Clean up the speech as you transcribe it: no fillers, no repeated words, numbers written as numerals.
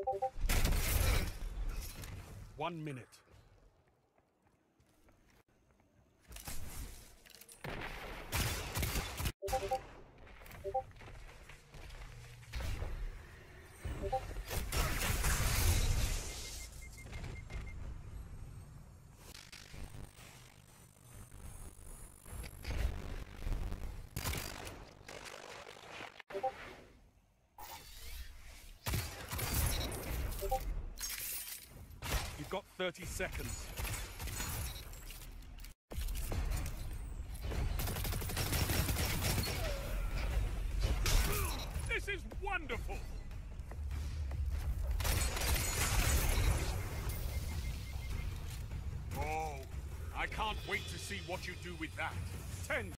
1 minute. You've got 30 seconds. This is wonderful! Oh, I can't wait to see what you do with that. 10